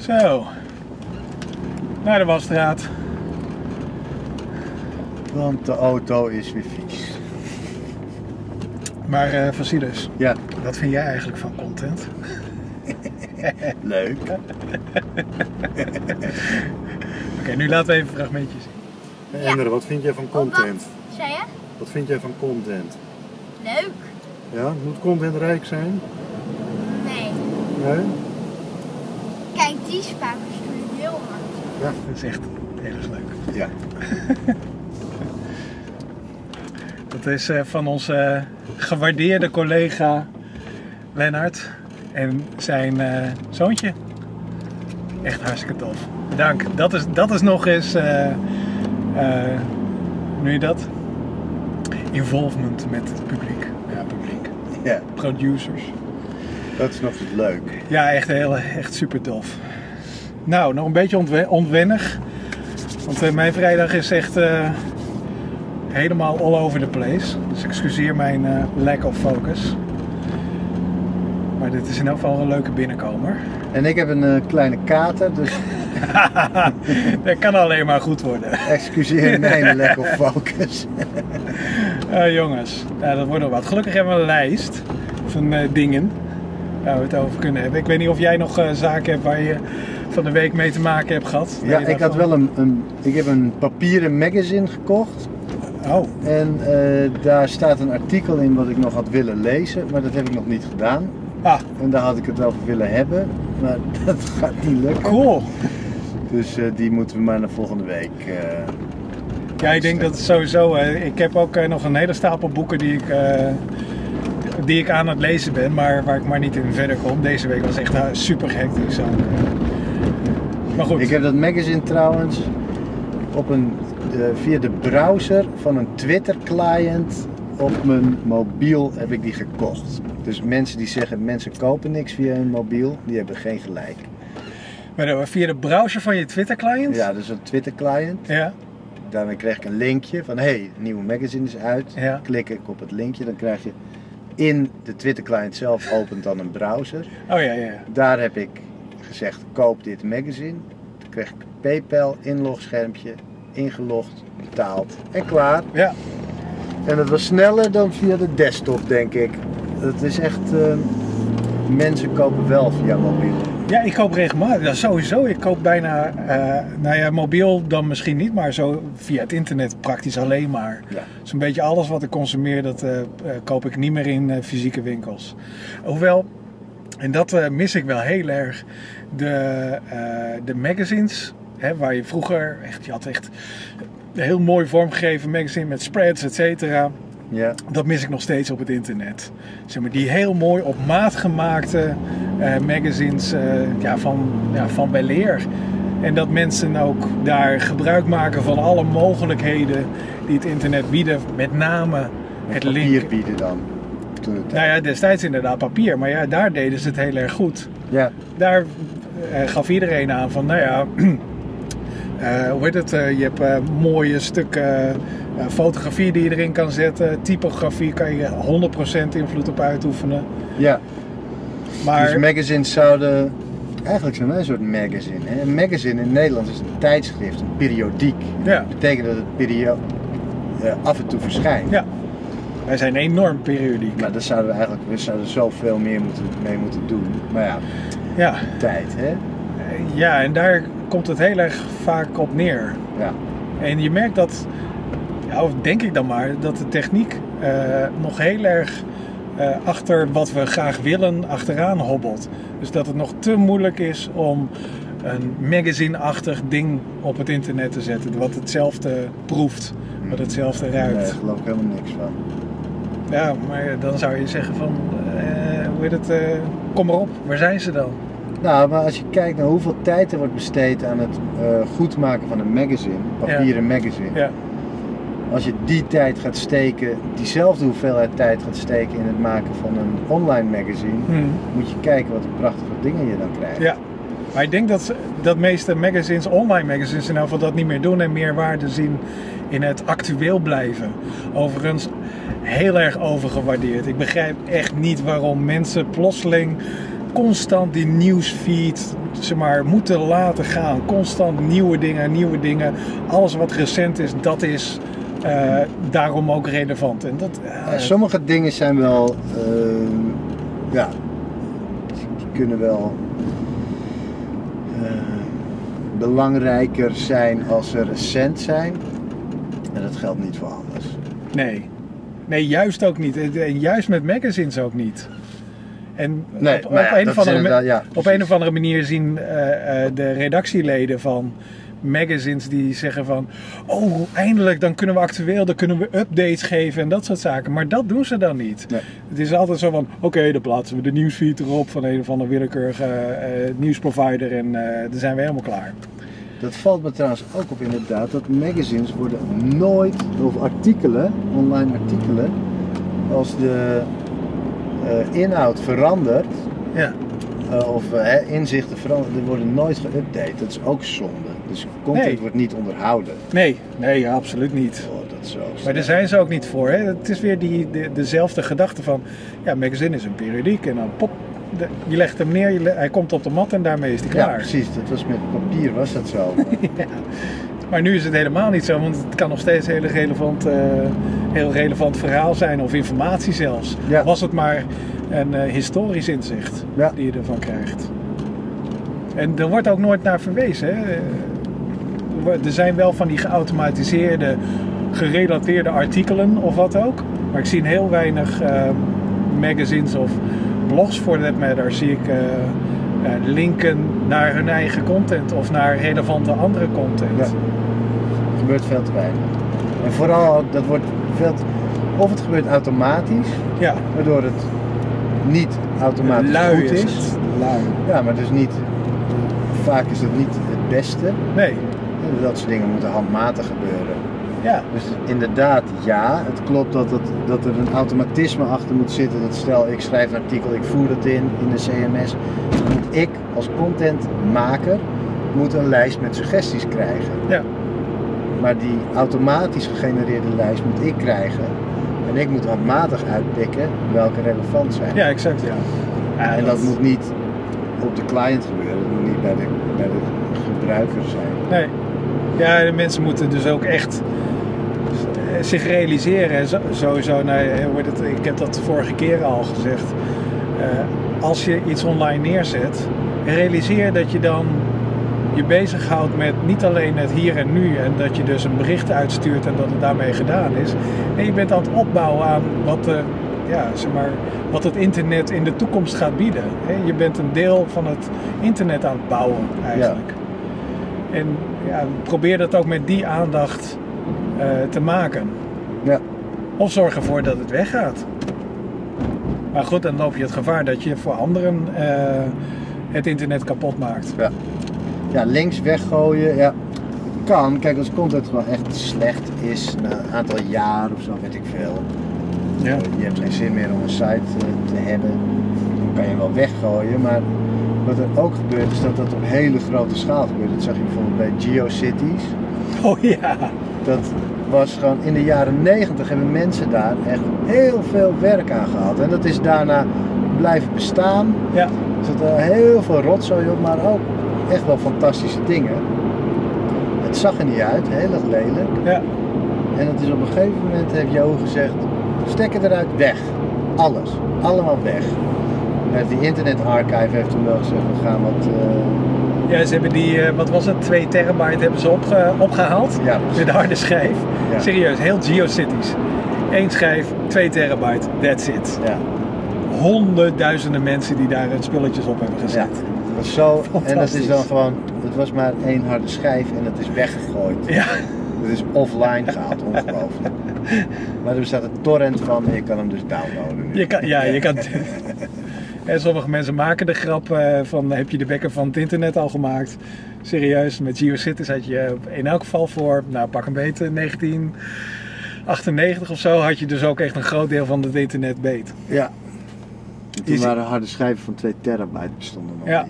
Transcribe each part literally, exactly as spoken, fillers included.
Zo. Naar de wasstraat. Want de auto is weer vies. Maar uh, Vasilus, ja. Wat vind jij eigenlijk van content? Leuk. Oké, okay, nu laten we even een fragmentje zien. Hey, ja. Ender, wat vind jij van content? Wat zei je? Wat vind jij van content? Leuk. Ja, moet content rijk zijn? Nee. Nee? Kijk, die spakers doen heel hard. Ja, dat is echt heel erg leuk. Ja. Dat is uh, van onze uh, gewaardeerde collega Lennart en zijn uh, zoontje. Echt hartstikke tof. Dank. Dat is, dat is nog eens, uh, uh, hoe noem je dat? Involvement met het publiek. Ja, publiek. Ja. Producers. Dat is nog leuk. Ja, echt, heel, echt super tof. Nou, nog een beetje ontwe ontwennig. Want uh, mijn vrijdag is echt uh, helemaal all over the place. Dus excuseer mijn uh, lack of focus. Maar dit is in elk geval een leuke binnenkomer. En ik heb een uh, kleine kater, dus... Dat kan alleen maar goed worden. Excuseer mijn lack of focus. uh, jongens, ja, dat wordt nog wat. Gelukkig hebben we een lijst van uh, dingen waar we het over kunnen hebben. Ik weet niet of jij nog uh, zaken hebt waar je van de week mee te maken hebt gehad. Ja, ik had wel een, een... Ik heb een papieren magazine gekocht. Oh. En uh, daar staat een artikel in wat ik nog had willen lezen, maar dat heb ik nog niet gedaan. Ah. En daar had ik het over willen hebben, maar dat gaat niet lukken. Cool. Dus uh, die moeten we maar naar volgende week. Uh, ja, ik denk dat het sowieso. Uh, ik heb ook uh, nog een hele stapel boeken die ik, uh, die ik aan het lezen ben, maar waar ik maar niet in verder kom. Deze week was echt uh, super hectisch. Uh, maar goed. Ik heb dat magazine trouwens op een, uh, via de browser van een Twitter client op mijn mobiel heb ik die gekocht. Dus mensen die zeggen mensen kopen niks via hun mobiel, die hebben geen gelijk. Maar via de browser van je Twitter client? Ja, dus een Twitter client. Ja. Daarmee krijg ik een linkje van hé, hey, een nieuwe magazine is uit. Ja. Klik ik op het linkje, dan krijg je in de Twitter client zelf opent dan een browser. Oh ja, ja. Daar heb ik gezegd koop dit magazine. Dan krijg ik een PayPal inlogschermpje, ingelogd, betaald en klaar. Ja. En dat was sneller dan via de desktop, denk ik. Het is echt, uh, mensen kopen wel via mobiel. Ja, ik koop regelmatig. Ja, sowieso. Ik koop bijna, uh, nou ja, mobiel dan misschien niet, maar zo via het internet praktisch alleen maar. Ja. Zo'n beetje alles wat ik consumeer, dat uh, uh, koop ik niet meer in uh, fysieke winkels. Hoewel, en dat uh, mis ik wel heel erg, de, uh, de magazines, hè, waar je vroeger, echt, je had echt een heel mooi vormgegeven magazine met spreads, et cetera. Ja. Dat mis ik nog steeds op het internet. Zeg maar, die heel mooi op maat gemaakte uh, magazines uh, ja, van, ja, van weleer. En dat mensen ook daar gebruik maken van alle mogelijkheden die het internet bieden. Met name het papier linken. bieden dan. Toen het nou ja, destijds inderdaad papier. Maar ja, daar deden ze het heel erg goed. Ja. Daar uh, gaf iedereen aan van, nou ja... Uh, hoe heet het? Uh, je hebt uh, mooie stukken uh, fotografie die je erin kan zetten. Typografie kan je honderd procent invloed op uitoefenen. Ja. Maar... Dus magazines zouden... Eigenlijk zijn wij een soort magazine. Hè? Een magazine in Nederland is een tijdschrift, een periodiek. Ja. Dat betekent dat het perio uh, af en toe verschijnt. Ja. Wij zijn enorm periodiek. Maar daar zouden we eigenlijk we zouden zoveel meer moeten, mee moeten doen. Maar ja, ja. tijd hè. Ja, en daar komt het heel erg vaak op neer. Ja. En je merkt dat, ja, of denk ik dan maar, dat de techniek uh, nog heel erg uh, achter wat we graag willen achteraan hobbelt. Dus dat het nog te moeilijk is om een magazine-achtig ding op het internet te zetten. Wat hetzelfde proeft, wat hetzelfde ruikt. Nee, daar geloof ik helemaal niks van. Ja, maar dan zou je zeggen van, uh, hoe heet het, uh, kom maar op, waar zijn ze dan? Nou, maar als je kijkt naar hoeveel tijd er wordt besteed aan het uh, goed maken van een magazine, papieren ja. magazine. Ja. Als je die tijd gaat steken, diezelfde hoeveelheid tijd gaat steken in het maken van een online magazine, hmm. moet je kijken wat voor prachtige dingen je dan krijgt. Ja, maar ik denk dat dat meeste magazines, online magazines in ieder geval dat niet meer doen en meer waarde zien in het actueel blijven. Overigens heel erg overgewaardeerd. Ik begrijp echt niet waarom mensen plotseling constant die nieuwsfeed zeg maar, moeten laten gaan. Constant nieuwe dingen, nieuwe dingen. Alles wat recent is, dat is uh, daarom ook relevant. En dat, uh, ja, sommige dingen zijn wel, uh, ja, die, die kunnen wel uh, belangrijker zijn als ze recent zijn. En dat geldt niet voor alles. Nee. Nee, juist ook niet. En juist met magazines ook niet. En nee, op, op, ja, een of andere, ja, op een of andere manier zien uh, uh, de redactieleden van magazines die zeggen van... Oh, eindelijk, dan kunnen we actueel, dan kunnen we updates geven en dat soort zaken. Maar dat doen ze dan niet. Nee. Het is altijd zo van, oké, okay, dan plaatsen we de nieuwsfeed erop van een of andere willekeurige uh, nieuwsprovider en uh, dan zijn we helemaal klaar. Dat valt me trouwens ook op inderdaad, dat magazines worden nooit, of artikelen, online artikelen, als de uh, inhoud verandert, ja. uh, of uh, inzichten veranderen, die worden nooit geüpdate. Dat is ook zonde. Dus content nee. wordt niet onderhouden. Nee, nee, ja, absoluut niet. Oh, dat is zo maar daar zijn ze ook niet voor. Hè? Het is weer die, de, dezelfde gedachte van, ja, magazine is een periodiek en dan pop. De, je legt hem neer, je le- hij komt op de mat en daarmee is hij klaar. Ja, precies. Dat was met papier, was dat zo. ja. Maar nu is het helemaal niet zo, want het kan nog steeds een heel relevant, uh, heel relevant verhaal zijn of informatie zelfs. Ja. Was het maar een uh, historisch inzicht ja. die je ervan krijgt. En er wordt ook nooit naar verwezen. Hè? Er zijn wel van die geautomatiseerde, gerelateerde artikelen of wat ook. Maar ik zie heel weinig uh, magazines of blogs for that matter zie ik uh, uh, linken naar hun eigen content of naar relevante andere content. Ja. Het gebeurt veel te weinig. En vooral, dat wordt veel te, of het gebeurt automatisch, ja. waardoor het niet automatisch lui goed is. is. Lui. Ja, maar dus niet, vaak is het niet het beste. Nee. Dat soort dingen moeten handmatig gebeuren. Ja. Dus inderdaad, ja, het klopt dat, het, dat er een automatisme achter moet zitten. Dat stel, ik schrijf een artikel, ik voer het in, in de C M S. Dan moet ik als contentmaker moet een lijst met suggesties krijgen. Ja. Maar die automatisch gegenereerde lijst moet ik krijgen. En ik moet handmatig uitpikken welke relevant zijn. Ja, exact, ja. ja en dat, dat moet niet op de client gebeuren, dat moet niet bij de, bij de gebruiker zijn. Nee. Ja, de mensen moeten dus ook echt zich realiseren. Sowieso, nou, ik heb dat de vorige keer al gezegd. Uh, als je iets online neerzet, realiseer dat je dan je bezighoudt met niet alleen het hier en nu en dat je dus een bericht uitstuurt en dat het daarmee gedaan is. En je bent aan het opbouwen aan wat, de, ja, zeg maar, wat het internet in de toekomst gaat bieden. Je bent een deel van het internet aan het bouwen eigenlijk. Ja. En ja, probeer dat ook met die aandacht uh, te maken. Ja. Of zorg ervoor dat het weggaat. Maar goed, dan loop je het gevaar dat je voor anderen uh, het internet kapot maakt. Ja. Ja, links weggooien, ja, kan. Kijk, als content gewoon echt slecht is, na een aantal jaar of zo, weet ik veel. Ja. Je hebt geen zin meer om een site te hebben, dan kan je wel weggooien. Maar wat er ook gebeurt, is dat dat op hele grote schaal gebeurt. Dat zag je bijvoorbeeld bij GeoCities. Oh ja. Dat was gewoon in de jaren negentig hebben mensen daar echt heel veel werk aan gehad. En dat is daarna blijven bestaan. Ja. Er zit er heel veel rotzooi op, maar ook echt wel fantastische dingen. Het zag er niet uit, heel erg lelijk. Ja. En het is op een gegeven moment, heeft Jo gezegd, stekken eruit, weg. Alles, allemaal weg. En die Internet Archive heeft toen wel gezegd, we gaan wat... Uh... Ja, ze hebben die, uh, wat was het, twee terabyte hebben ze opge- opgehaald. Ja, met de harde schijf. Ja. Serieus, heel GeoCities. Eén schijf, twee terabyte, that's it. Ja. Honderdduizenden mensen die daar het spulletjes op hebben gezet. Ja. Dat was zo, en dat is dan gewoon, het was maar één harde schijf en dat is weggegooid. Ja. Het is offline gehaald, ongelooflijk. Maar er bestaat een torrent van en je kan hem dus downloaden. Nu. Je kan, ja, je kan... En sommige mensen maken de grap uh, van, heb je de bekker van het internet al gemaakt? Serieus, met GeoCities had je in elk geval voor, nou pak een beetje, negentien achtennegentig of zo, had je dus ook echt een groot deel van het internet beet. Ja. En toen Is... waren harde schijven van twee terabyte bestonden nog ja. niet.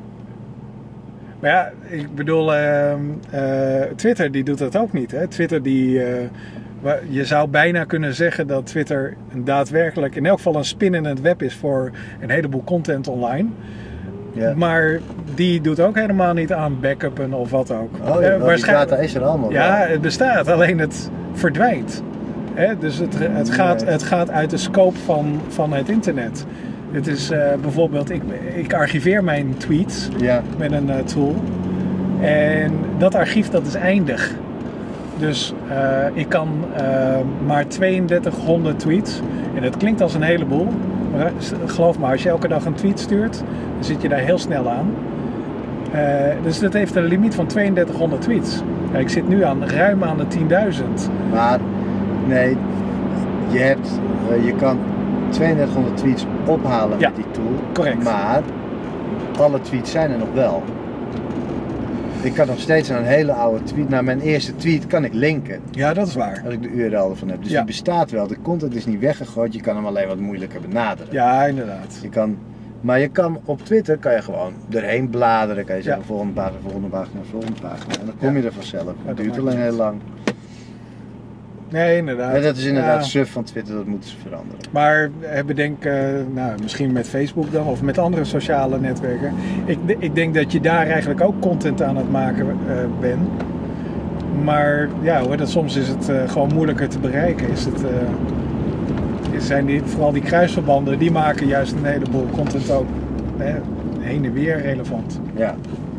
Maar ja, ik bedoel, uh, uh, Twitter die doet dat ook niet. Hè? Twitter die uh, Je zou bijna kunnen zeggen dat Twitter een daadwerkelijk, in elk geval een spin in het web is voor een heleboel content online. Ja. Maar die doet ook helemaal niet aan backuppen of wat ook. Oh, ja, uh, die data is er allemaal. Ja, wel. Het bestaat, alleen het verdwijnt. He, dus het, het, gaat, het gaat uit de scope van, van het internet. Het is uh, bijvoorbeeld, ik, ik archiveer mijn tweets ja. met een uh, tool. En dat archief dat is eindig. Dus uh, ik kan uh, maar tweeëndertighonderd tweets. En dat klinkt als een heleboel. Maar geloof me, als je elke dag een tweet stuurt, dan zit je daar heel snel aan. Uh, dus dat heeft een limiet van tweeëndertighonderd tweets. Ja, ik zit nu aan ruim aan de tienduizend. Maar nee, je, hebt, uh, je kan tweeëndertighonderd tweets ophalen ja, met die tool. Correct. Maar alle tweets zijn er nog wel. Ik kan nog steeds naar een hele oude tweet, naar mijn eerste tweet kan ik linken. Ja, dat is waar. Als ik de U R L ervan heb. Dus ja. die bestaat wel. De content is niet weggegooid. Je kan hem alleen wat moeilijker benaderen. Ja, inderdaad. Je kan, maar je kan op Twitter kan je gewoon erheen bladeren. Kan je zeggen ja. volgende pagina, volgende pagina, volgende pagina. En dan kom ja. je er vanzelf. Het ja, duurt alleen heel lang. Nee, inderdaad. En dat is inderdaad ja. suf van Twitter. Dat moeten ze veranderen. Maar bedenk, uh, nou, misschien met Facebook dan of met andere sociale netwerken. Ik, ik denk dat je daar eigenlijk ook content aan het maken uh, bent. Maar ja, hoor, dat soms is het uh, gewoon moeilijker te bereiken. Is het, uh, zijn die, vooral die kruisverbanden, die maken juist een heleboel content ook hè, heen en weer relevant. Ja.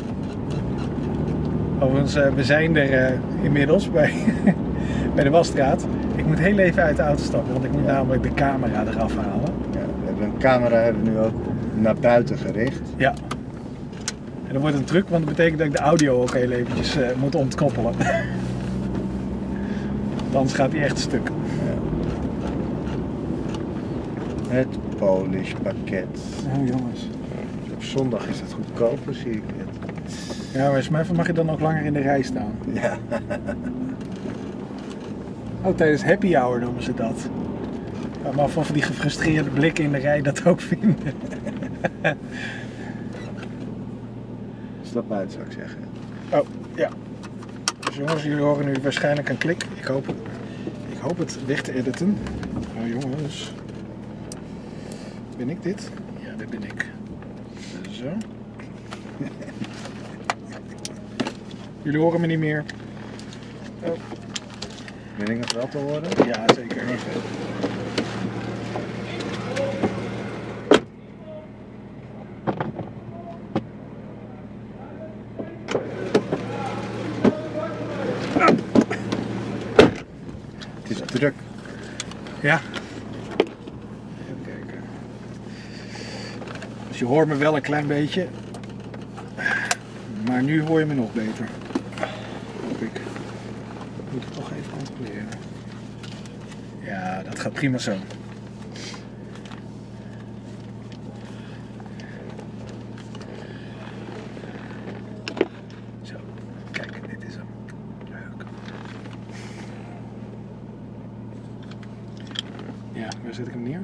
Overigens, uh, we zijn er uh, inmiddels bij, bij de Wasstraat. Ik moet heel even uit de auto stappen, want ik moet ja. namelijk de camera eraf halen. Ja, we hebben een camera hebben we nu ook naar buiten gericht. Ja. En dat wordt een truc, want dat betekent dat ik de audio ook heel eventjes uh, moet ontkoppelen. Anders gaat hij echt stuk. Ja. Het Polish pakket. Oh jongens. Op zondag is het goedkoper, zie ik het. Ja, maar mij mag je dan nog langer in de rij staan. Ja. Oh, tijdens happy hour noemen ze dat. Ja, maar of die gefrustreerde blikken in de rij dat ook vinden. Stap uit, zou ik zeggen. Oh, ja. Dus jongens, jullie horen nu waarschijnlijk een klik. Ik hoop het, ik hoop het weg te editen. Oh jongens. Ben ik dit? Ja, dat ben ik. Zo. Jullie horen me niet meer. Oh. Ben ik nog wel te horen? Ja, zeker. Okay. Het is druk. Ja. Even kijken. Dus je hoort me wel een klein beetje. Maar nu hoor je me nog beter. Hoop ik. Moet ik toch even controleren. Ja, dat gaat prima zo. Zo, kijk, dit is hem. Leuk. Ja, waar zet ik hem neer?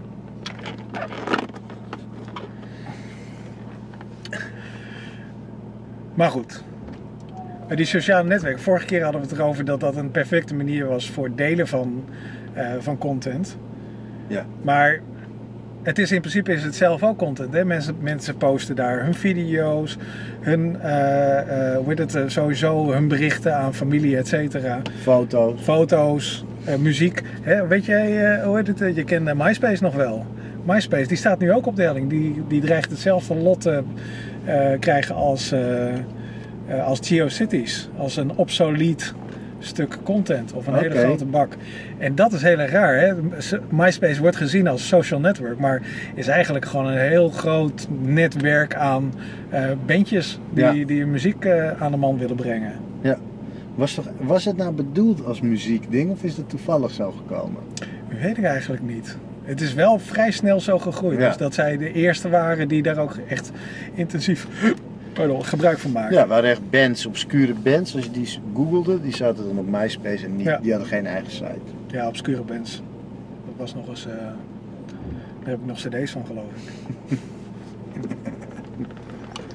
Maar goed. Die sociale netwerken, vorige keer hadden we het erover dat dat een perfecte manier was voor het delen van, uh, van content. Ja. Maar het is in principe is het zelf ook content. Hè? Mensen, mensen posten daar hun video's, hun, uh, uh, hoe heet het, uh, sowieso hun berichten aan familie, et cetera. Foto's. Foto's, uh, muziek. Hè? Weet jij, uh, hoe heet het, uh, je kent uh, MySpace nog wel. MySpace, die staat nu ook op de helling. Die, die dreigt hetzelfde lot te uh, krijgen als... Uh, Uh, als GeoCities, als een obsolet stuk content of een okay. hele grote bak. En dat is heel erg raar. Hè? MySpace wordt gezien als social network, maar is eigenlijk gewoon een heel groot netwerk aan uh, bandjes die, ja. die muziek uh, aan de man willen brengen. Ja. Was, toch, was het nou bedoeld als muziekding of is het toevallig zo gekomen? Dat weet ik eigenlijk niet. Het is wel vrij snel zo gegroeid. Ja. Dus dat zij de eerste waren die daar ook echt intensief... Pardon, gebruik van maken. Ja, waren echt bands, obscure bands. Als je die googelde, die zaten dan op MySpace en niet, ja. die hadden geen eigen site. Ja, obscure bands. Dat was nog eens... Uh, daar heb ik nog cd's van, geloof ik.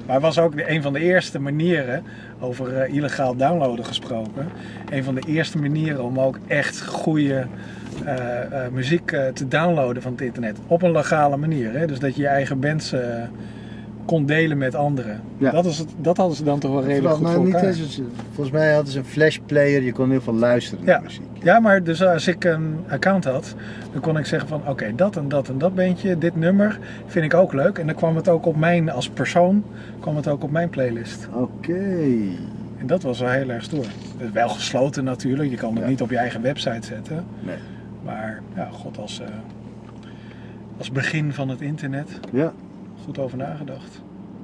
Maar het was ook de, een van de eerste manieren, over uh, illegaal downloaden gesproken, een van de eerste manieren om ook echt goede uh, uh, muziek uh, te downloaden van het internet. Op een legale manier. Hè? Dus dat je je eigen bands uh, kon delen met anderen. Ja. Dat, is het, dat hadden ze dan toch wel redelijk goed voor elkaar. Niet, volgens mij hadden ze een flashplayer, je kon heel veel luisteren naar ja. muziek. Ja, maar dus als ik een account had, dan kon ik zeggen van oké, okay, dat en dat en dat bandje, dit nummer vind ik ook leuk. En dan kwam het ook op mijn, als persoon, kwam het ook op mijn playlist. Oké. Okay. En dat was wel heel erg stoer. Het is wel gesloten natuurlijk, je kan het ja. niet op je eigen website zetten. Nee. Maar ja, god, als, uh, als begin van het internet, ja. goed over nagedacht.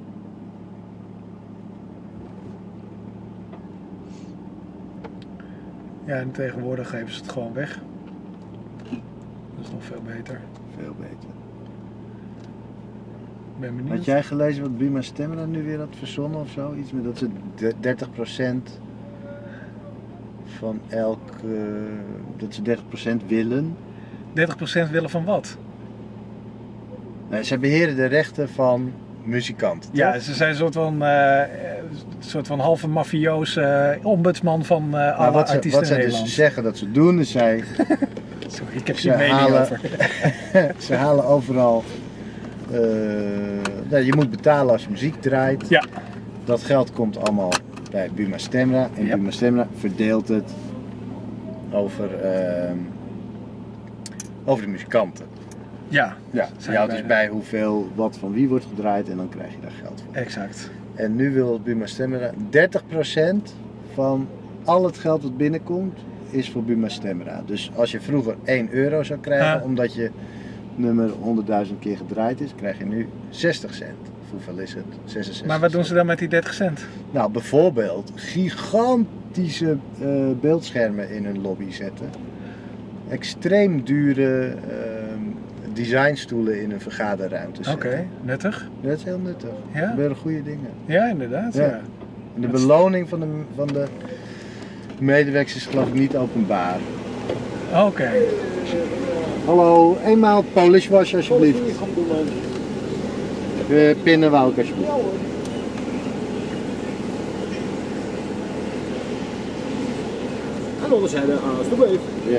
Ja, en tegenwoordig geven ze het gewoon weg. Dat is nog veel beter. Veel beter. Ben benieuwd. Had jij gelezen wat Buma Stemra nu weer had verzonnen of zo? Iets met dat ze dertig procent van elk... Uh, dat ze dertig procent willen. dertig procent willen van wat? Nee, ze beheren de rechten van muzikanten. Ja, toch? Ze zijn een soort van, uh, soort van halve mafioos uh, ombudsman van uh, alle nou, wat ze, artiesten wat in zij Nederland. Dus zeggen dat ze doen, is zij... Sorry, ik heb geen mening halen, over. Ze halen overal... Uh, nou, je moet betalen als je muziek draait. Ja. Dat geld komt allemaal bij Buma Stemra. En ja. Buma Stemra verdeelt het over, uh, over de muzikanten. Ja. Ja, je houdt dus bij hoeveel wat van wie wordt gedraaid en dan krijg je daar geld voor. Exact. En nu wil Buma Stemra dertig procent van al het geld wat binnenkomt is voor Buma Stemra. Dus als je vroeger één euro zou krijgen ha. omdat je nummer honderdduizend keer gedraaid is, krijg je nu zestig cent. Of hoeveel is het? zesenzestig Maar wat doen cent. ze dan met die dertig cent? Nou, bijvoorbeeld gigantische uh, beeldschermen in hun lobby zetten. Extreem dure uh, designstoelen in een vergaderruimte zetten. Oké, okay, nuttig. Dat is heel nuttig. Ja? Dat zijn goede dingen. Ja, inderdaad. Ja. Ja. De beloning van de, van de medewerkers is geloof ik niet openbaar. Oké. Okay. Hallo, eenmaal polish wash alsjeblieft. Uh, pinnen wou ik alsjeblieft. En onderzijde alsjeblieft. Ja.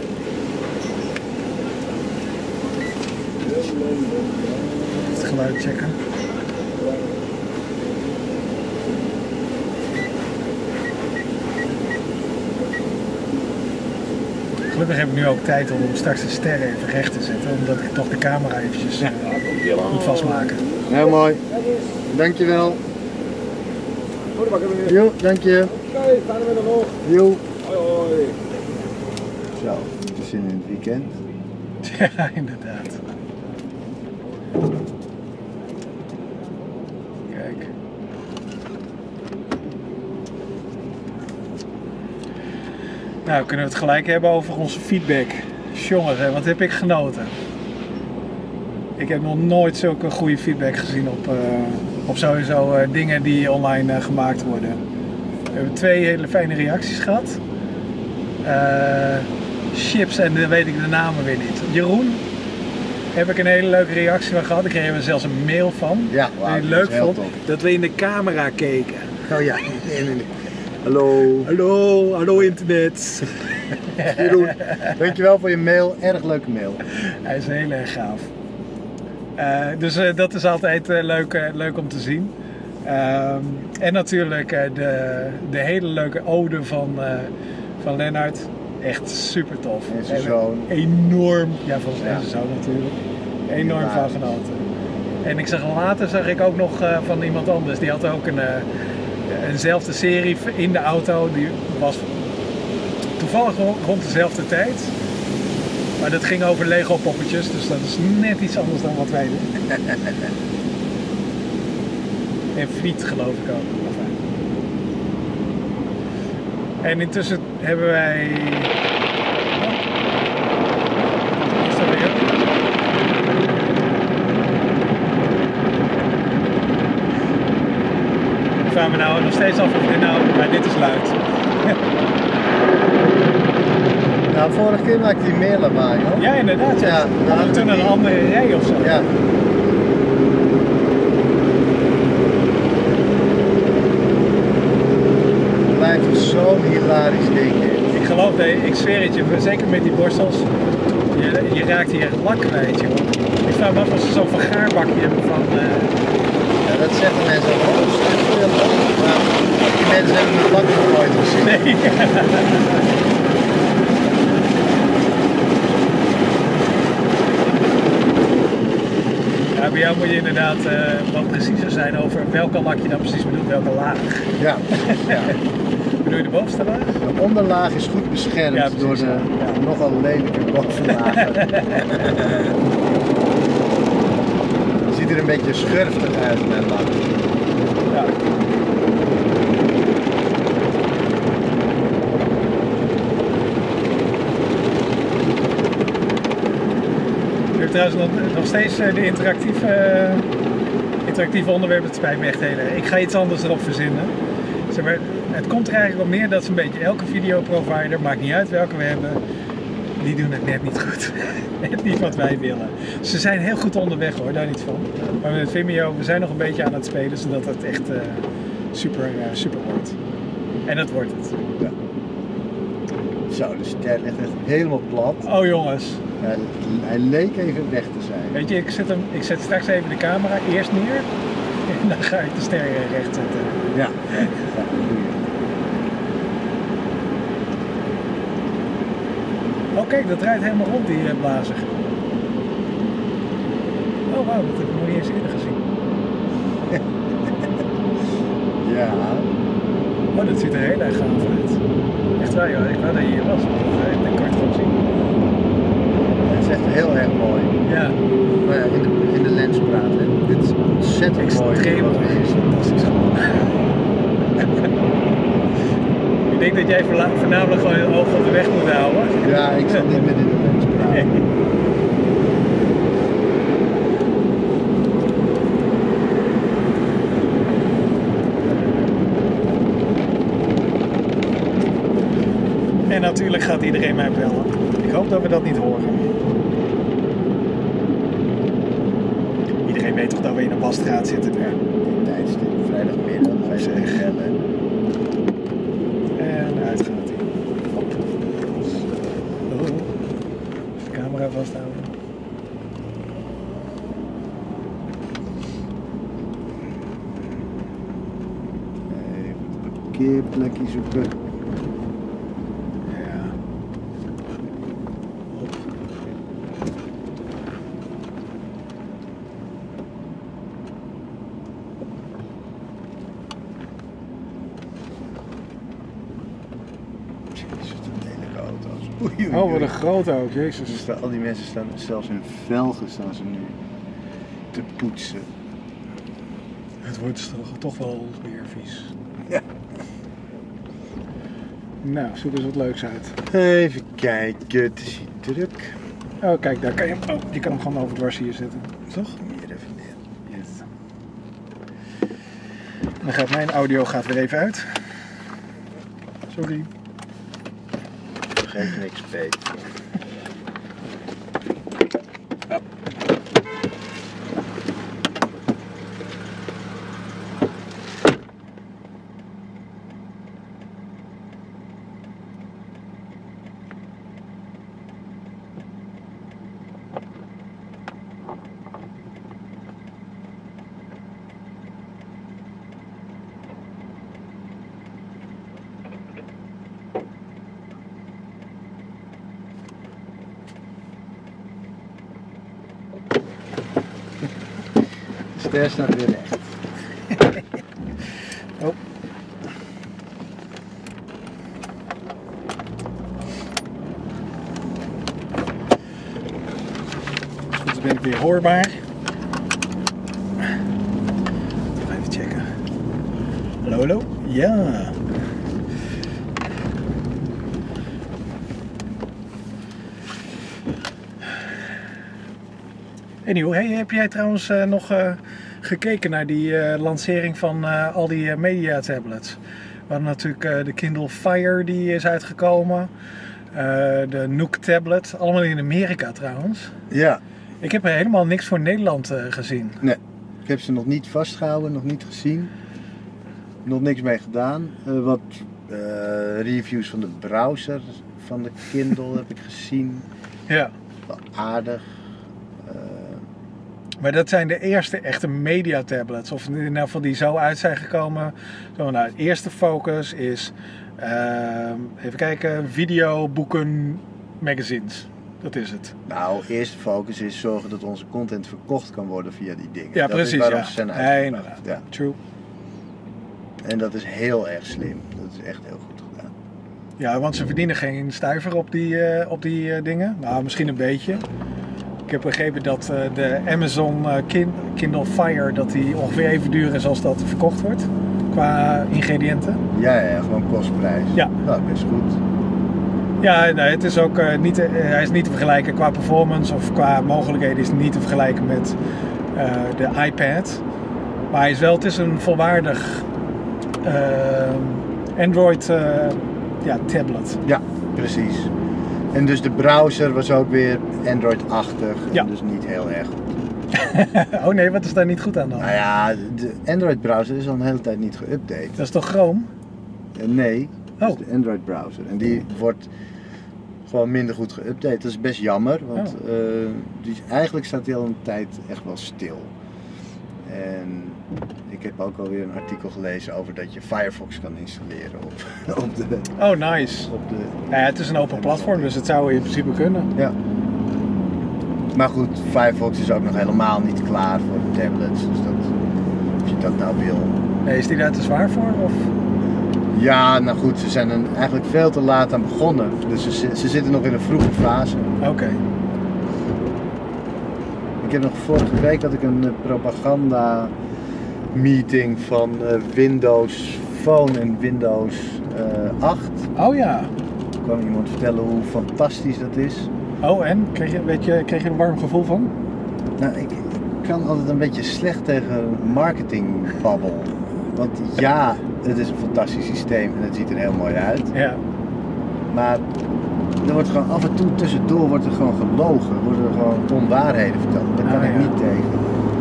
Het geluid checken. Gelukkig heb ik nu ook tijd om straks de sterren even recht te zetten, omdat ik toch de camera eventjes ja. uh, moet vastmaken. Heel mooi. Dankjewel. Jo, dank je. Oké, gaan we er nog. Jo. Hoi hoi. Zo, we zijn in het weekend. Ja, inderdaad. Kijk. Nou, kunnen we het gelijk hebben over onze feedback. Jongen, wat heb ik genoten. Ik heb nog nooit zulke goede feedback gezien op, uh, op sowieso uh, dingen die online uh, gemaakt worden. We hebben twee hele fijne reacties gehad. Uh, Chips en dan weet ik de namen weer niet. Jeroen, heb ik een hele leuke reactie van gehad. Ik kreeg er zelfs een mail van. Ja, wow, die ik leuk vond. Top. Dat we in de camera keken. Oh ja. Hallo. Hallo, hallo internet. Jeroen, dankjewel voor je mail. Erg leuke mail. Hij is heel erg gaaf. Uh, dus uh, dat is altijd uh, leuk, uh, leuk om te zien. Uh, en natuurlijk uh, de, de hele leuke ode van, uh, van Lennart. Echt super tof. En zijn zoon. Enorm, ja volgens mij ja. zijn zoon natuurlijk. Enorm van genoten. En ik zag later zag ik ook nog uh, van iemand anders. Die had ook een, uh, eenzelfde serie in de auto. Die was toevallig rond dezelfde tijd. Maar dat ging over Lego poppetjes, dus dat is net iets anders dan wat wij doen. En friet geloof ik ook. En intussen hebben wij... Wat is dat weer? Ik vraag me nou nog steeds af of dit nou... Maar dit is luid. Nou, vorige keer maakte hij meer lawaai, hoor. Ja, inderdaad. Ja. Ja, we hadden toen een die... andere rij of zo. Ja. ik zweer het je, zeker met die borstels, je, je raakt hier echt lak kwijt, joh. Ik vraag me af of ze zo'n vergaarbakje hebben van... Uh... Ja, dat zeggen mensen ook. Oh, slecht voor je lak. Maar die mensen hebben mijn lak nog nooit gezien. Nee. Ja, bij jou moet je inderdaad uh, wat preciezer zijn over welke lak je dan precies bedoelt, welke laag. Ja. Ja. Bedoel je de bovenste laag? De onderlaag is goed beschermd ja, door de ja, nogal lelijke bovenlagen. Ziet er een beetje schurftig uit, mijn lak. Ja. Ik heb trouwens nog, nog steeds de interactieve, uh, interactieve onderwerpen. Het spijt me echt heel erg. Ik ga iets anders erop verzinnen. Zeg maar, het komt er eigenlijk op neer dat ze een beetje elke videoprovider, maakt niet uit welke we hebben, die doen het net niet goed. Net niet wat wij willen. Ze zijn heel goed onderweg hoor, daar niet van. Maar met Vimeo, we zijn nog een beetje aan het spelen zodat het echt uh, super, uh, super wordt. En dat wordt het. Ja. Zo, de ster ligt echt helemaal plat. Oh jongens. Hij, hij leek even weg te zijn. Weet je, ik zet, hem, ik zet straks even de camera eerst neer en dan ga ik de ster recht zetten. Ja, ja, ja, dat doe je. Oh kijk, dat draait helemaal rond die uh, blazer. Oh wauw, dat heb ik nog niet eens eerder gezien. Ja. Oh, dat ziet er heel erg gaaf uit. Echt waar joh, ik wou dat je hier was, maar dat, dat kan je gewoon zien. Het is echt heel erg mooi. Ja. Maar ja, in, de, in de lens praten, dit is ontzettend Extreem mooi. Extreem mooi, is fantastisch gewoon. Ik denk dat jij voornamelijk gewoon je oog op de weg moet houden. Ja, ik zal niet meer in de lens praten. Nee. En natuurlijk gaat iedereen mij bellen. Ik hoop dat we dat niet horen. Iedereen weet toch dat we in een wasstraat zitten. Ja, die tijdstip, vrijdagmiddag, ga je ze echt bellen. En uit gaat hij. Hop. Oh. De camera vasthouden. Even een parkeerplekje zoeken. Oei, oei, oh, wat een grote auto, jezus. Dus al die mensen staan zelfs in velgen staan ze nu te poetsen. Het wordt toch wel weer vies. Ja. Nou, zoek eens wat leuks uit. Even kijken, het is hier druk. Oh, kijk, daar kan je hem. Oh, je kan hem gewoon overdwars hier zitten. Toch? Hier even neer. Yes. Dan gaat mijn audio gaat weer even uit. Sorry. Geef niks beter. De ster staat weer recht. Oh. Dus ben ik weer hoorbaar. Even checken. Hallo, hallo? Ja. Anyhow, hey, heb jij trouwens uh, nog uh, gekeken naar die uh, lancering van uh, al die uh, media tablets? We hadden natuurlijk uh, de Kindle Fire die is uitgekomen, uh, de Nook tablet, allemaal in Amerika trouwens. Ja. Ik heb er helemaal niks voor Nederland uh, gezien. Nee, ik heb ze nog niet vastgehouden, nog niet gezien. Nog niks mee gedaan. Uh, wat uh, reviews van de browser van de Kindle heb ik gezien. Ja. Wel aardig. Uh, Maar dat zijn de eerste echte mediatablets. Of in ieder geval die zo uit zijn gekomen. Zo, nou, het eerste focus is... Uh, even kijken. Video, boeken, magazines. Dat is het. Nou, eerste focus is zorgen dat onze content verkocht kan worden via die dingen. Ja, dat precies. is waarom Ja. ze zijn Nee, uitgebracht. inderdaad. Ja. True. En dat is heel erg slim. Dat is echt heel goed gedaan. Ja, want ze verdienen geen stuiver op die, uh, op die uh, dingen. Nou, misschien een beetje. Ik heb begrepen dat uh, de Amazon uh, Kin- Kindle Fire dat die ongeveer even duur is als dat verkocht wordt. Qua ingrediënten. Ja, ja, gewoon kostprijs. Ja. Nou, best goed. Ja, nee, het is ook uh, niet, uh, hij is niet te vergelijken qua performance of qua mogelijkheden is het niet te vergelijken met uh, de iPad. Maar hij is wel, het is een volwaardig uh, Android uh, ja, tablet. Ja, precies. En dus de browser was ook weer Android-achtig. Ja. En dus niet heel erg goed. Oh nee, wat is daar niet goed aan dan? Nou ja, de Android-browser is al een hele tijd niet geüpdate. Dat is toch Chrome? Uh, nee, dat Oh. is de Android-browser. En die wordt gewoon minder goed geüpdate. Dat is best jammer, want Oh. uh, die, eigenlijk staat die al een tijd echt wel stil. En ik heb ook alweer een artikel gelezen over dat je Firefox kan installeren op, op de... Oh, nice. Op de Ja, het is een open platform, dus het zou in principe kunnen. ja. Maar goed, Firefox is ook nog helemaal niet klaar voor de tablets. Dus dat, of je dat nou wil. Nee, is die daar te zwaar voor? Of? Ja, nou goed, ze zijn er eigenlijk veel te laat aan begonnen. Dus ze, ze zitten nog in een vroege fase. Oké. Okay. Ik heb nog vorige week had ik een uh, propaganda meeting van uh, Windows Phone en Windows uh, acht. Oh ja. Er kwam iemand vertellen hoe fantastisch dat is. Oh, en? Kreeg je, weet je, kreeg je er een warm gevoel van? Nou, ik, ik kan altijd een beetje slecht tegen marketingbabbel. Want ja, het is een fantastisch systeem en het ziet er heel mooi uit. Ja. Maar er wordt gewoon af en toe tussendoor wordt er gewoon gelogen. Worden er gewoon onwaarheden verteld. Daar kan Ah, ik ja. niet tegen.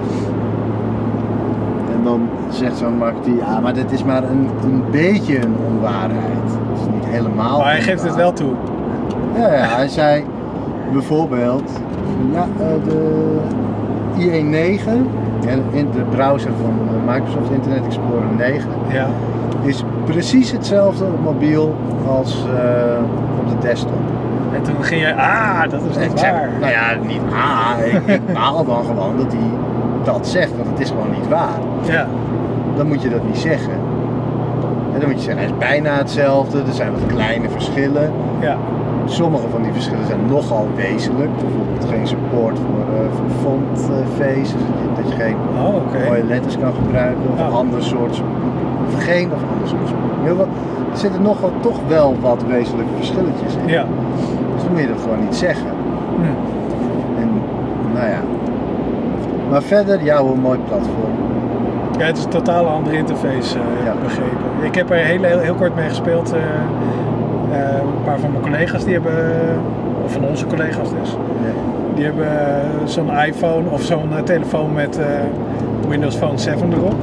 En dan zegt zo'n marketeer, ja, maar dit is maar een, een beetje een onwaarheid. Het is niet helemaal Maar hij geeft het wel toe. Ja, ja, hij zei bijvoorbeeld, ja, uh, de I E negen, in de browser van Microsoft Internet Explorer negen, Ja. is precies hetzelfde op mobiel als uh, op de desktop. En toen ging je, ah, dat is En niet ik zeg, waar. nou ja, niet ah, ik, ik baal dan gewoon dat hij dat zegt, want het is gewoon niet waar. Ja. Dan moet je dat niet zeggen. En dan moet je zeggen, hij is bijna hetzelfde, er zijn wat kleine verschillen. Ja. Sommige van die verschillen zijn nogal wezenlijk. Bijvoorbeeld geen support voor, uh, voor font uh, face, dus dat je, dat je geen Oh, oké. Okay. mooie letters kan gebruiken of Oh. een ander soort support. Of geen of ander soort support. Heel wat, er zitten nog wel, toch wel wat wezenlijke verschilletjes in. Ja. Dus dan moet je dat gewoon niet zeggen. Hm. En nou ja. Maar verder, ja, hoe een mooi platform. Ja, het is een totaal andere interface, uh, Ja. begrepen. Ik heb er heel, heel, heel kort mee gespeeld. Uh, uh, een paar van mijn collega's, die hebben, of van onze collega's dus, Ja. die hebben uh, zo'n iPhone of zo'n uh, telefoon met uh, Windows Phone zeven erop.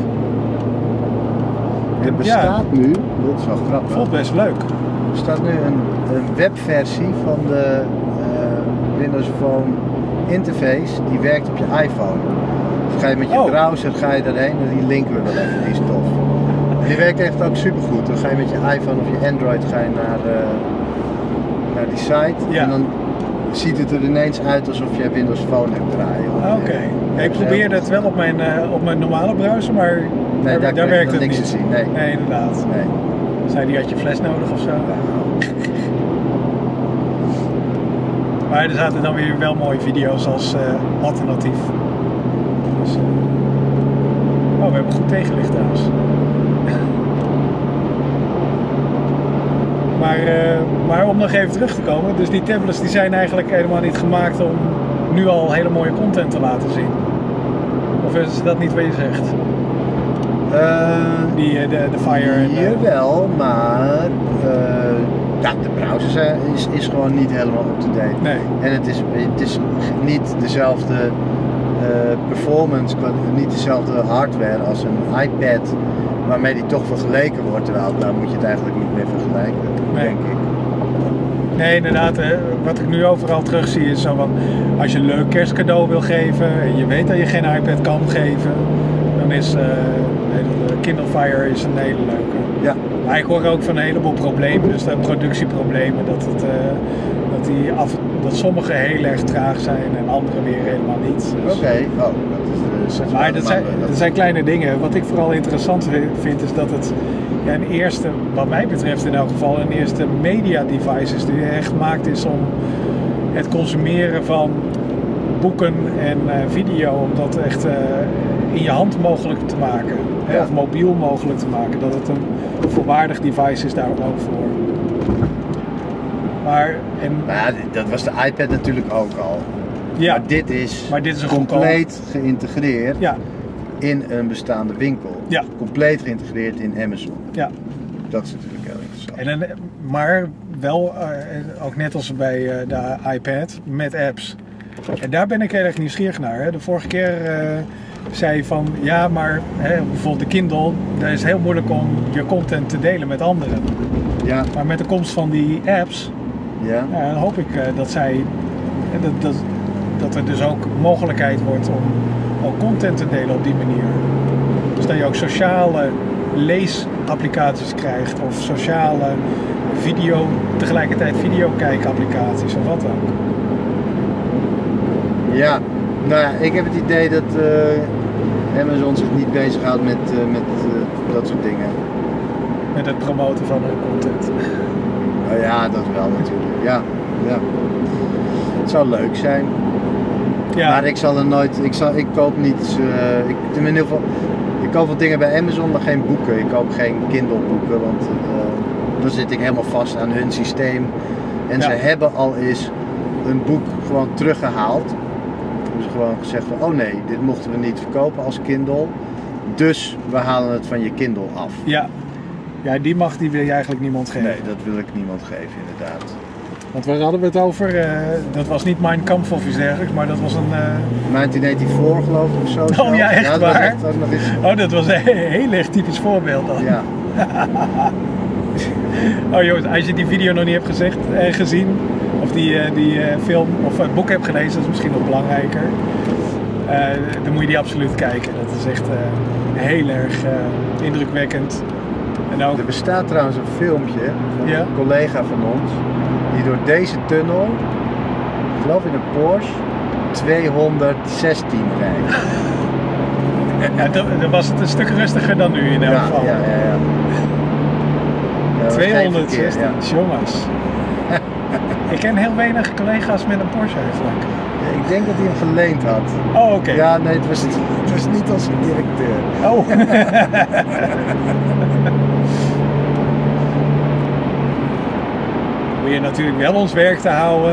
Er bestaat nu, dat is wel grappig. Voelt best leuk. Er staat nu een, een webversie van de uh, Windows Phone interface die werkt op je iPhone. Dus ga je met je Oh. browser ga je daarheen en die linken we wel even, die is tof. Die werkt echt ook supergoed. Dan ga je met je iPhone of je Android ga je naar, uh, naar die site Ja. en dan ziet het er ineens uit alsof je Windows Phone hebt draaien. Oké. Okay. Ja, ik probeerde het wel op mijn, uh, op mijn normale browser, maar Nee, daar, daar, daar werkt werkt het niks niet. te zien. Nee. Nee, inderdaad. Nee. Zei die, had je fles nodig of zo? Maar er zaten dan weer wel mooie video's als uh, alternatief. Dus, uh... Oh, we hebben goed tegenlicht trouwens. maar, uh, maar om nog even terug te komen, dus die tablets die zijn eigenlijk helemaal niet gemaakt om nu al hele mooie content te laten zien. Of is dat niet wat je zegt? Uh, Die, uh, de, de Fire en... Hier wel, maar uh, ja, de browser is, is gewoon niet helemaal up-to-date. Nee. En het is, het is niet dezelfde uh, performance, niet dezelfde hardware als een iPad waarmee die toch vergeleken wordt. Terwijl daar moet je het eigenlijk niet meer vergelijken, Nee. denk ik. Nee, inderdaad. Hè, wat ik nu overal terug zie is zo van... Als je een leuk kerstcadeau wil geven en je weet dat je geen iPad kan geven... Dan is uh, Kindle Fire is een hele leuke. Ja. Maar ik hoor ook van een heleboel problemen. Dus de productieproblemen. Dat, het, uh, dat, die af, dat sommige heel erg traag zijn en andere weer helemaal niet. Dus, Oké, okay. oh, dat is... dus, maar dat zijn, dat zijn kleine dingen. Wat ik vooral interessant vind is dat het... Ja, een eerste, wat mij betreft in elk geval, een eerste media device is die echt gemaakt is om het consumeren van boeken en uh, video, om dat echt uh, in je hand mogelijk te maken. Ja. Hè, of mobiel mogelijk te maken. Dat het een volwaardig device is daar ook voor. Maar, en, ja, dat was de iPad natuurlijk ook al. Ja, maar dit is, maar dit is een compleet goedkoop... geïntegreerd. Ja. In een bestaande winkel. Ja. Compleet geïntegreerd in Amazon. Ja. Dat is natuurlijk heel interessant. En een, maar wel, uh, ook net als bij uh, de iPad, met apps. En daar ben ik heel erg nieuwsgierig naar. Hè. De vorige keer uh, zei je van, ja maar hè, bijvoorbeeld de Kindle, daar is het heel moeilijk om je content te delen met anderen. Ja. Maar met de komst van die apps, ja. Ja, dan hoop ik uh, dat zij, dat, dat, dat er dus ook mogelijkheid wordt om ook content te delen op die manier. Dus dat je ook sociale leesapplicaties krijgt of sociale video, tegelijkertijd videokijkapplicaties of wat ook. Ja, nou ja, ik heb het idee dat uh, Amazon zich niet bezighoudt met, uh, met uh, dat soort dingen. Met het promoten van hun content. Oh ja, dat wel natuurlijk. Ja, ja. Het zou leuk zijn. Ja. Maar ik zal er nooit, ik, zal, ik koop niet, uh, ik, in ieder geval, ik koop wel dingen bij Amazon, maar geen boeken. Ik koop geen Kindle boeken, want uh, dan zit ik helemaal vast aan hun systeem. En ja. Ze hebben al eens een boek gewoon teruggehaald. Hebben ze gewoon gezegd van, oh nee, dit mochten we niet verkopen als Kindle. Dus we halen het van je Kindle af. Ja, ja die mag die wil je eigenlijk niemand geven. Nee, dat wil ik niemand geven inderdaad. Want waar hadden we het over? Uh, dat was niet Mein Kampf of iets dergelijks, maar dat was een... Uh... negentien vierennegentig geloof ik of zo. Oh ja, echt ja, dat waar? Was echt ook nog eens... Oh, dat was een heel erg typisch voorbeeld dan. Ja. Oh jongens, als je die video nog niet hebt gezegd, eh, gezien, of die, uh, die uh, film of het boek hebt gelezen, dat is misschien nog belangrijker. Uh, dan moet je die absoluut kijken. Dat is echt uh, heel erg uh, indrukwekkend. En ook... Er bestaat trouwens een filmpje van ja? een collega van ons die door deze tunnel, ik geloof in een Porsche, tweehonderdzestien rijdt. Ja, dan, dan was het een stuk rustiger dan nu in elk ja, geval. Ja, ja, ja. Ja, tweehonderdzestien, ja. jongens. Ik ken heel weinig collega's met een Porsche eigenlijk. Ja, ik denk dat hij hem geleend had. Oh, oké. Okay. Ja, nee, het was, het was niet als directeur. Oh. We je natuurlijk wel ons werk te houden.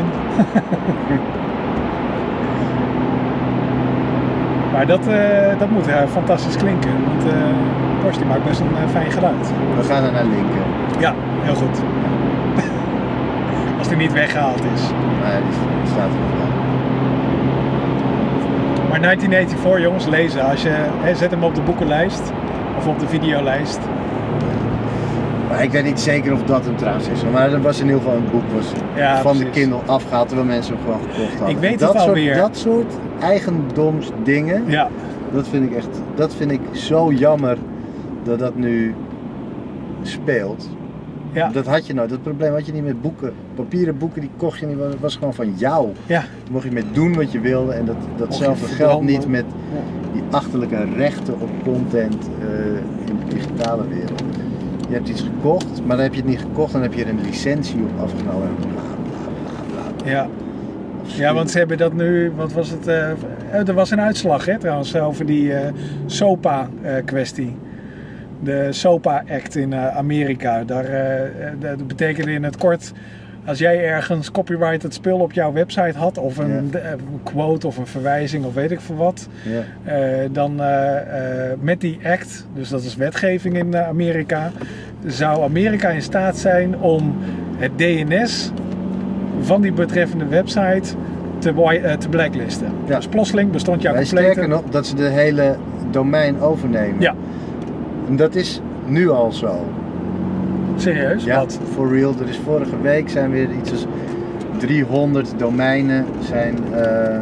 Maar dat, uh, dat moet uh, fantastisch klinken. Want uh, Porsche die maakt best een uh, fijn geluid. We gaan er naar linken. Ja, heel goed. Als die niet weggehaald is. Nee, die staat er nog wel. Maar negentien vierennegentig jongens, lezen. Als je, hè, zet hem op de boekenlijst. Of op de videolijst. Maar ik weet niet zeker of dat hem trouwens is. Maar er was in ieder geval een boek was ja, van precies. de Kindle afgehaald. Terwijl mensen hem gewoon gekocht hadden. Ik weet dat het alweer. Dat soort eigendomsdingen. Ja. Dat vind ik echt, dat vind ik zo jammer dat dat nu speelt. Ja. Dat had je nooit, dat probleem had je niet met boeken. Papieren boeken die kocht je niet, dat was gewoon van jou. Ja. Daar mocht je mee doen wat je wilde en dat, datzelfde geldt niet met die achterlijke rechten op content uh, in de digitale wereld. Je hebt iets gekocht, maar dan heb je het niet gekocht, dan heb je er een licentie op afgenomen. Bla, bla, bla, bla. Ja. Ja, want ze hebben dat nu, wat was het, uh, er was een uitslag hè, trouwens over die uh, SOPA uh, kwestie. De SOPA Act in uh, Amerika. Daar, uh, dat betekende in het kort, als jij ergens copyrighted spul op jouw website had, of een, ja. een quote of een verwijzing of weet ik veel wat, ja. uh, dan uh, uh, met die act, dus dat is wetgeving in uh, Amerika, zou Amerika in staat zijn om het D N S van die betreffende website te, uh, te blacklisten. Ja. Dus plotseling bestond jouw complete... Sterker nog, dat ze de hele domein overnemen. Ja. En dat is nu al zo. Serieus? Ja, Wat? for real. Er is vorige week zijn weer iets als driehonderd domeinen zijn uh, uh,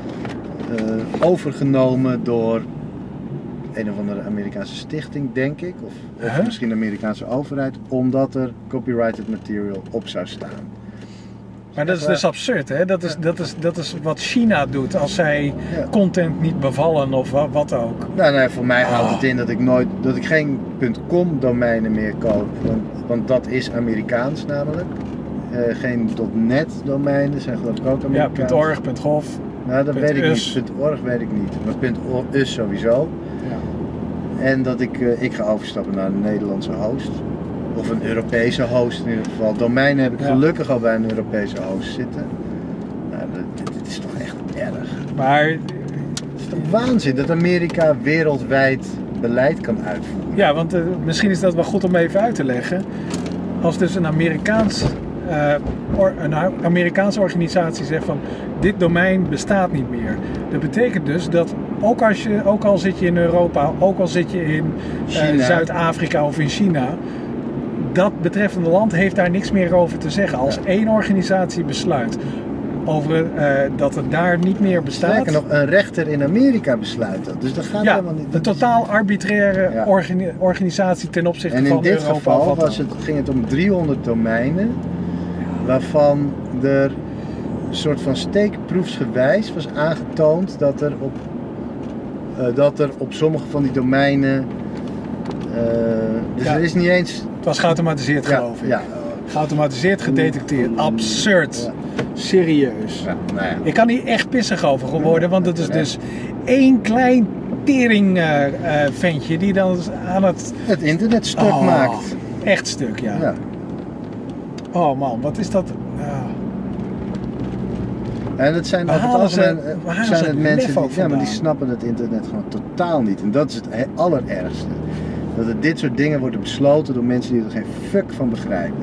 overgenomen door een of andere Amerikaanse stichting, denk ik. Of, of Huh? misschien de Amerikaanse overheid. Omdat er copyrighted material op zou staan. Maar dat is dus absurd, hè? Dat is, dat is, dat is wat China doet als zij Ja. content niet bevallen of wa- wat ook. Nou, nee, voor mij houdt Oh. het in dat ik nooit, dat ik geen .com domeinen meer koop, want, want dat is Amerikaans namelijk. Uh, geen .net domeinen zijn geloof ik ook Ja, Amerikaans. .org, .gov. Nou, dat punt weet ik us. niet. .org weet ik niet, maar .us sowieso. Ja. En dat ik, uh, ik ga overstappen naar een Nederlandse host. Of een Europese host in ieder geval. Domeinen heb ik Ja. gelukkig al bij een Europese host zitten. Nou, dit, dit is toch echt erg. Maar Het is toch waanzin dat Amerika wereldwijd beleid kan uitvoeren. ja, want uh, misschien is dat wel goed om even uit te leggen. Als dus een Amerikaans, uh, or, een Amerikaanse organisatie zegt van dit domein bestaat niet meer. Dat betekent dus dat ook, als je, ook al zit je in Europa, ook al zit je in uh, China. Zuid-Afrika of in China, dat betreffende land heeft daar niks meer over te zeggen. Als Ja. één organisatie besluit over uh, dat het daar niet meer bestaat. Sterker nog, een rechter in Amerika besluit dat. Dus dat gaat Ja, helemaal niet. een dat is- totaal arbitraire Ja. organi- organisatie ten opzichte En van in dit Europa. geval wat was dan. het, ging het om driehonderd domeinen, waarvan er een soort van steekproefsgewijs was aangetoond dat er op, uh, dat er op sommige van die domeinen. Uh, dus Ja. er is niet eens. Het was geautomatiseerd, Ja, geloof ik. ja, Geautomatiseerd, gedetecteerd. Absurd. Ja. Serieus. ja, nou ja. Ik kan hier echt pissig over geworden, want het is dus één klein tering uh, uh, ventje die dan aan het Het internet stuk Oh, maakt. echt stuk, ja. Ja. Oh man, wat is dat? Ja. En het zijn Waar over het halen ze- algemeen, eh, waar halen zijn ze het het mensen lef die, ook ja, maar die vandaan? snappen het internet gewoon totaal niet. En dat is het he- allerergste. Dat er dit soort dingen worden besloten door mensen die er geen fuck van begrijpen.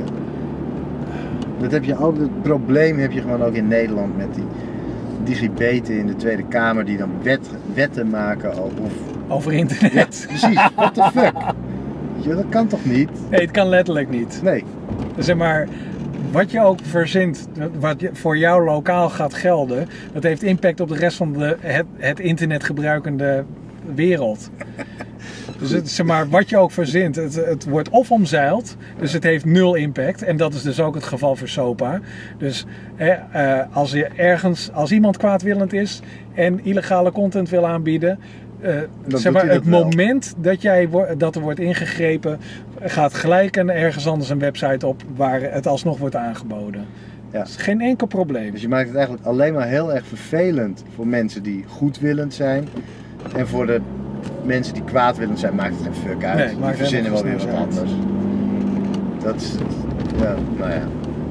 Dat heb je ook, het probleem heb je gewoon ook in Nederland met die digibeten in de Tweede Kamer die dan wet, wetten maken o- of... Over Ja, internet. precies, what the fuck? Ja, dat kan toch niet? Nee, het kan letterlijk niet. Nee. Zeg maar, wat je ook verzint, wat je- voor jou lokaal gaat gelden, dat heeft impact op de rest van de, het, het internet gebruikende wereld. Dus het, zeg maar, wat je ook verzint, het, het wordt of omzeild, dus het heeft nul impact. En dat is dus ook het geval voor SOPA. Dus hè, eh, als je ergens, als iemand kwaadwillend is en illegale content wil aanbieden, eh, doet zeg maar, hij dat het wel. moment dat, jij, wo- dat er wordt ingegrepen, gaat gelijk een, ergens anders een website op waar het alsnog wordt aangeboden. Ja. Dat is geen enkel probleem. Dus je maakt het eigenlijk alleen maar heel erg vervelend voor mensen die goedwillend zijn. En voor de mensen die kwaadwillend zijn, maakt het geen fuck uit. Nee, die maakt verzinnen wel weer helemaal wat geen anders. Dat is, ja, nou ja,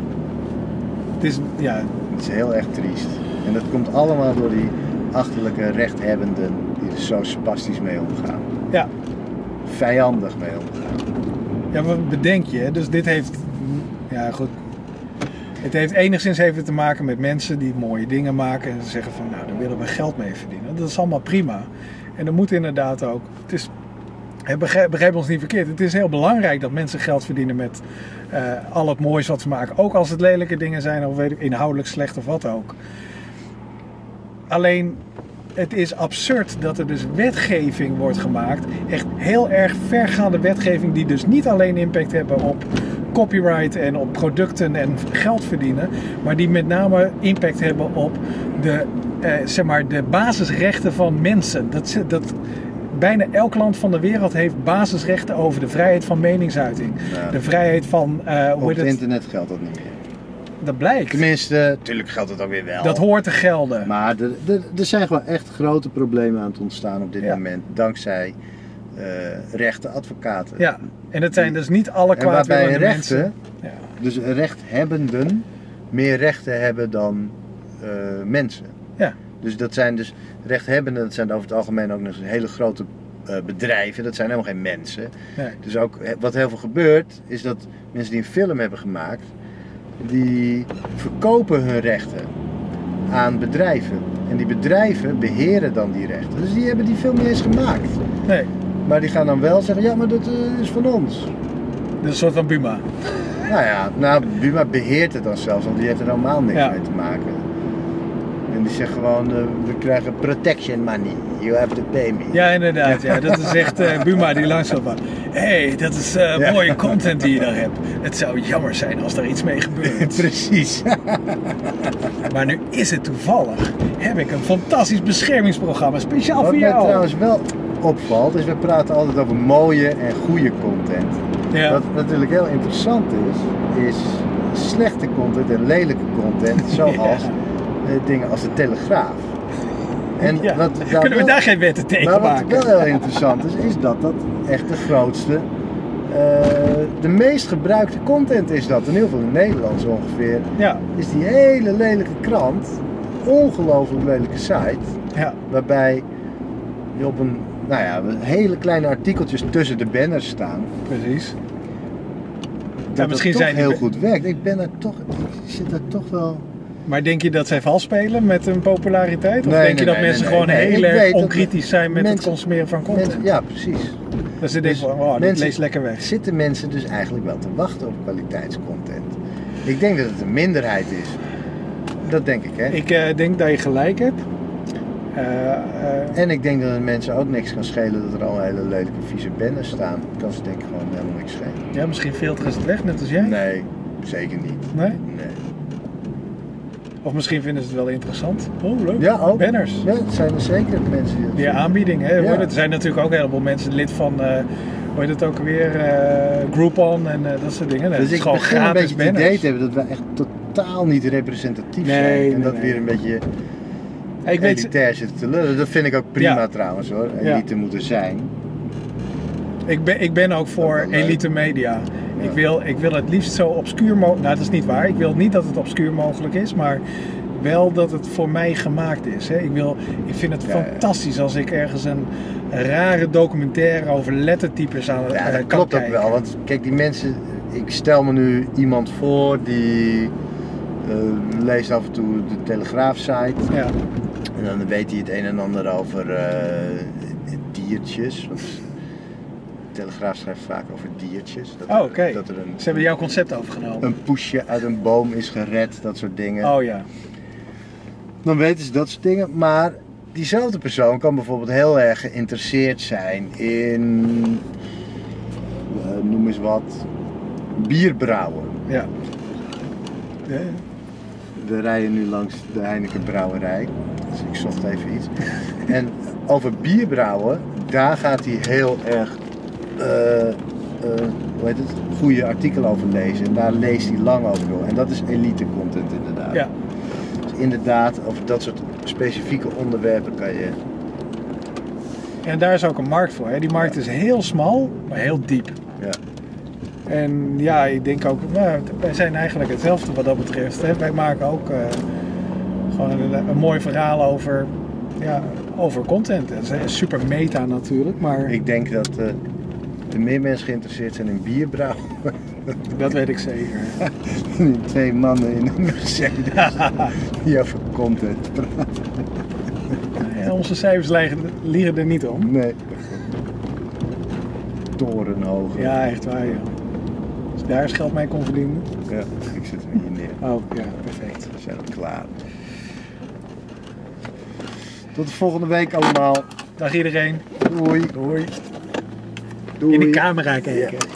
Het is, ja, het is heel erg triest. En dat komt allemaal door die achterlijke rechthebbenden die er zo spastisch mee omgaan. ja, Vijandig mee omgaan. ja, wat bedenk je? Hè? Dus dit heeft, ja goed, het heeft enigszins even te maken met mensen die mooie dingen maken en zeggen van, nou, daar willen we geld mee verdienen. Dat is allemaal prima. En dat moet inderdaad ook. Het is, hè, begrijp, begrijp ons niet verkeerd. Het is heel belangrijk dat mensen geld verdienen met uh, al het moois wat ze maken. Ook als het lelijke dingen zijn of weet ik, inhoudelijk slecht of wat ook. Alleen, het is absurd dat er dus wetgeving wordt gemaakt. Echt heel erg vergaande wetgeving die dus niet alleen impact hebben op copyright en op producten en geld verdienen. Maar die met name impact hebben op de, eh, zeg maar, de basisrechten van mensen. Dat, dat, bijna elk land van de wereld heeft basisrechten over de vrijheid van meningsuiting. Ja. De vrijheid van... Uh, Op hoe het heet het? internet geldt dat niet meer. Dat blijkt. Tenminste, natuurlijk geldt het ook weer wel. Dat hoort te gelden. Maar er, er, er zijn gewoon echt grote problemen aan het ontstaan op dit Ja. moment. Dankzij uh, rechte advocaten. Ja, en het zijn dus niet alle En waarbij kwaadwillende rechten, mensen. Ja. dus rechthebbenden, meer rechten hebben dan uh, mensen. Ja. Dus dat zijn dus rechthebbenden, dat zijn over het algemeen ook nog eens hele grote uh, bedrijven. Dat zijn helemaal geen mensen. Nee. Dus ook wat heel veel gebeurt, is dat mensen die een film hebben gemaakt, die verkopen hun rechten aan bedrijven. En die bedrijven beheren dan die rechten. Dus die hebben die film niet eens gemaakt. Nee. Maar die gaan dan wel zeggen, ja, maar dat uh, is van ons. Dat is een soort van Buma. Nou ja, nou, Buma beheert het dan zelfs, want die heeft er helemaal niks Ja. mee te maken. En die zegt gewoon, uh, we krijgen protection money, you have to pay me. Ja, inderdaad. Ja. Dat is echt uh, Buma die langzaam van... Hé, hey, dat is uh, Ja. mooie content die je daar hebt. Het zou jammer zijn als er iets mee gebeurt. Precies. Maar nu is het toevallig. Heb ik een fantastisch beschermingsprogramma speciaal Wat voor mij jou. trouwens wel opvalt, is we praten altijd over mooie en goede content. Ja. Wat natuurlijk heel interessant is, is slechte content en lelijke content, zoals Ja. eh, dingen als de Telegraaf. En Ja. wat daar Kunnen we wel- daar geen wetten tegen Maar wat maken? wel heel interessant is, is dat dat echt de grootste, eh, de meest gebruikte content is dat. In heel veel in Nederland zo ongeveer. Ja, Is die hele lelijke krant, ongelooflijk lelijke site, ja. waarbij je op een, nou ja, hele kleine artikeltjes tussen de banners staan. Precies. Dat misschien het toch zijn die heel be- goed werkt. Ik ben er toch, ik zit er toch wel... Maar denk je dat zij vals spelen met hun populariteit? Of Nee, denk je nee, dat nee, mensen nee, gewoon nee. heel Ik erg weet dat onkritisch zijn met het mensen- consumeren van content? Mensen, ja, precies. Dat ze denken Dus van, oh, dit mensen- leest lekker weg. Zitten mensen dus eigenlijk wel te wachten op kwaliteitscontent? Ik denk dat het een minderheid is. Dat denk ik, hè? Ik uh, denk dat je gelijk hebt. Uh, uh, En ik denk dat het mensen ook niks kan schelen dat er al hele lelijke vieze banners staan. Kan ze denk ik gewoon helemaal niks schelen. ja, misschien filteren ze het weg, net als jij. Nee, zeker niet. Nee? Nee. Of misschien vinden ze het wel interessant. Oh, leuk. Ja, ook. Banners. Ja, het zijn er zeker mensen die dat Die vinden. aanbieding, hè? Ja. Er zijn natuurlijk ook een heleboel mensen lid van, uh, hoe heet het ook weer, uh, Groupon en uh, dat soort dingen. Dat Dus is ik gewoon begin een gratis beetje het banners. idee te hebben dat we echt totaal niet representatief Nee, zijn. En nee, dat nee. weer een beetje Ik weet, elitair zitten te lullen. Dat vind ik ook prima Ja. trouwens hoor. Ja. Elite moeten zijn. ik, ben, ik ben ook voor Dat is wel leuk. elite media. Ja. Ik, wil, ik wil het liefst zo obscuur mogelijk. Nou, dat is niet waar. Ik wil niet dat het obscuur mogelijk is, maar wel dat het voor mij gemaakt is. Hè. Ik, wil, ik vind het Ja, ja. fantastisch als ik ergens een rare documentaire over lettertypes aan Ja, eh, dat kan klopt ook kijken. wel. Want kijk, die mensen. Ik stel me nu iemand voor die eh, leest af en toe de Telegraaf-site. Ja. En dan weet hij het een en ander over eh, diertjes. Want de Telegraaf schrijft vaak over diertjes. Dat Oh, er- oké. Dat er een, Ze hebben jouw concept overgenomen. een poesje uit een boom is gered, dat soort dingen. Oh ja. Dan weten ze dat soort dingen. Maar diezelfde persoon kan bijvoorbeeld heel erg geïnteresseerd zijn in, eh, noem eens wat, bierbrouwen. Ja. Ja, We rijden nu langs de Heineken brouwerij, dus ik zocht even iets. En over bierbrouwen, daar gaat hij heel erg, eh, eh, hoe heet het, goede artikelen over lezen. En daar leest hij lang over door. En dat is elite content inderdaad. ja. Dus inderdaad, over dat soort specifieke onderwerpen kan je... En daar is ook een markt voor. Hè. Die markt is heel smal, maar heel diep. Ja. En ja, ik denk ook, nou, wij zijn eigenlijk hetzelfde wat dat betreft. Hè. Wij maken ook uh, gewoon een, een mooi verhaal over, ja, over content. Dat is super meta natuurlijk, maar Ik denk dat uh, er meer mensen geïnteresseerd zijn in bierbrouwen. dat weet ik zeker. Die twee mannen in een Mercedes die over content praten. En onze cijfers liegen, liegen er niet om. Nee. Torenhoog. Ja, echt waar, joh. Als ik daar eens geld mee kon verdienen. Ja, ik zit hem hier neer. Oh, ja, perfect. We zijn al klaar. Tot de volgende week allemaal. Dag iedereen. Doei. Doei. Doei. In de camera kijken. Ja.